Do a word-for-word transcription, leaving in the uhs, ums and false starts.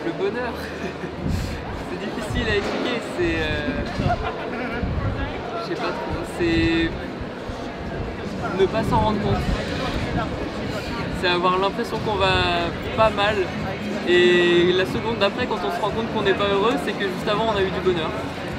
Le bonheur, c'est difficile à expliquer, c'est... Euh... Je sais pas trop, c'est... ne pas s'en rendre compte. C'est avoir l'impression qu'on va pas mal, et la seconde d'après, quand on se rend compte qu'on n'est pas heureux, c'est que juste avant on a eu du bonheur.